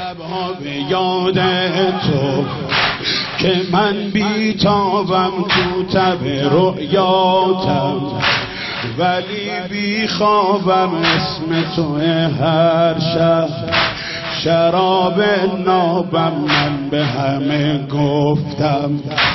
شبها به یاد تو که من بیتابم تو تب رؤیاتم، ولی بیخوابم اسم تو هر شب. شراب نابم من به همه گفتم،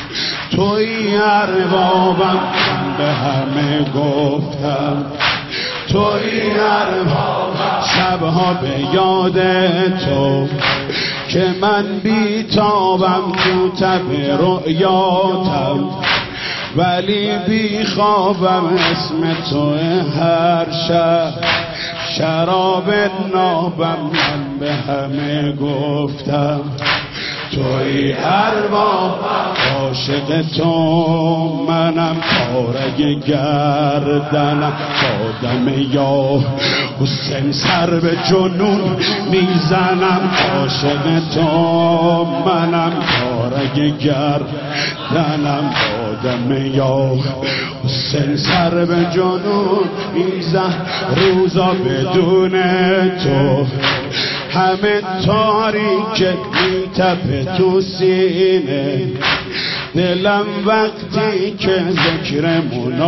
توی اربابم من به همه گفتم، توی اربابم. شبها به یاد تو که من بیتابم تو تب رؤیاتم، ولی بیخوابم اسم تو هر شب. شراب نابم من به همه گفتم، توی اربابم. عاشق تو منم، پارگ گردنم آدم یا حسین سر به جنون میزنم. عاشق تو منم، پارگ گردنم آدم یا حسین سر به جنون میزن. روزا بدون تو همه تاریک میتپه تو سینه دلم، وقتی که ذکر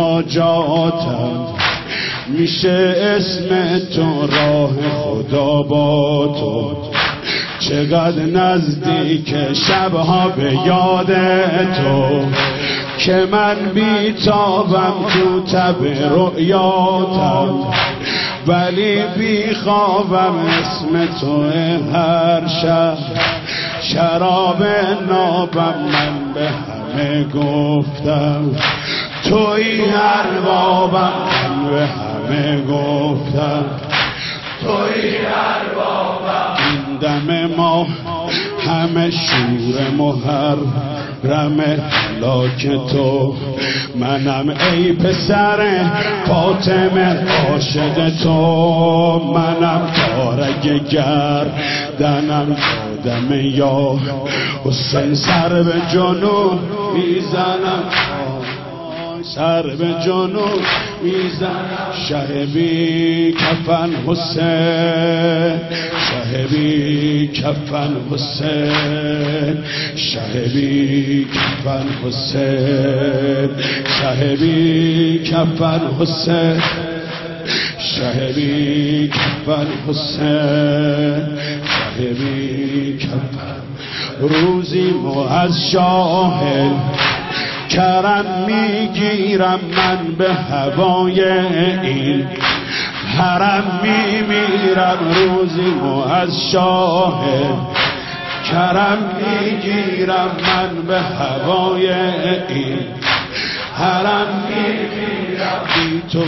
مناجاتم میشه اسم تو راه خدا با تو. چقدر نزدیک شبها به یاد تو که من بیتابم تو تب رؤیاتم، ولی بیخوابم اسم تو هر شب. شراب نابم من به همه گفتم، توی اربابم من به همه گفتم، توی اربابم. این دم ما همه شور محرمه، لاک تو منم ای پسر فاطمه. عاشق تو منم، تارک گردنم آدم یا حسین سر به جنون میزنم، سر به جنون میزنم. شه بی کفن حسین، شه بی کفن حسین، شه بی کفن حسین، شه بی کفن حسین، شه بی کفن حسین، شه بی کفن. روزی مو از شاهل کرم میگیرم من به هوای این حرم میمیرم. روزی مو از شاه کرم میگیرم من به هوای این حرم میمیرم. بی تو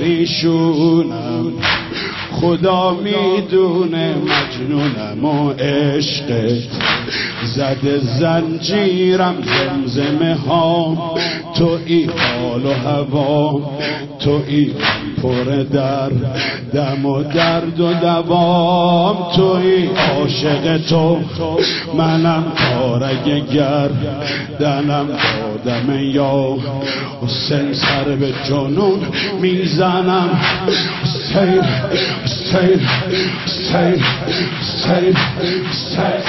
پریشونم، خدا میدونه مجنونم و عشقت زده زنجیرم. زمزمه ها توی حال و هوا، توی پر در دم و درد و دوام. توی عاشق تو منم، تارک گردنم آدم یا حسین سر به جنون میزنم. حسین حسین حسین حسین حسین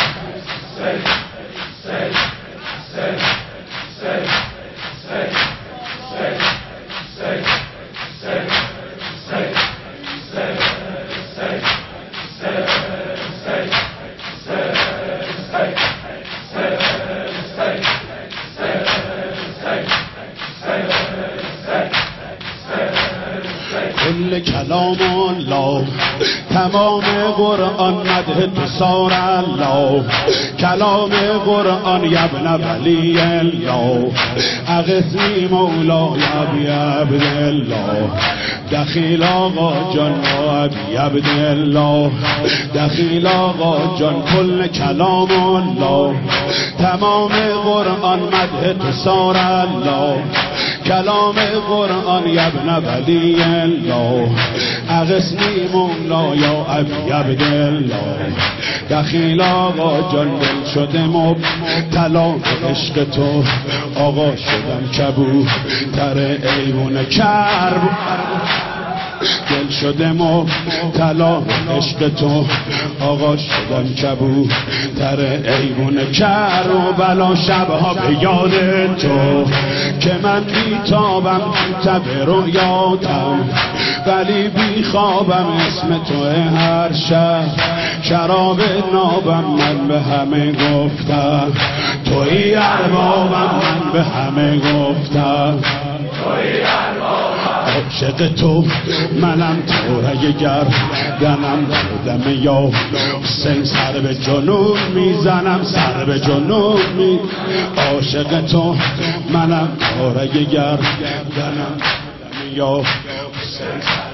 کل کلام الله، تمام قرآن مدح تو سار الله. کلام قرآن یبن ولی الله، اغثنی مولای ابی عبدالله. دخیل آقا جان ابی عبدالله، دخیل آقا جان. کل کلام الله، تمام قرآن مدح تو سار الله. کلام قرآن یبن ولی الله، اغثنی مولای ابی عبدالله. دخیل آقا جان دل شده مبتلا به عشق تو، آقا شدم کبوتر ایوون کرب. دل شده مبتلا عشق تو، آقا شدم کبوتر ایوون کربلا. شبها به یاد تو که من بیتابم تب رویاتم، ولی بیخوابم اسم تو هر شب. شراب نابم من به همه گفتم، توی اربابم من به همه گفتم. عاشق تو منم تورگ گردنم دردم یا حسین، سر به جنون میزنم سر به جنون عاشق تو منم تورگ گردنم دردم یا حسین.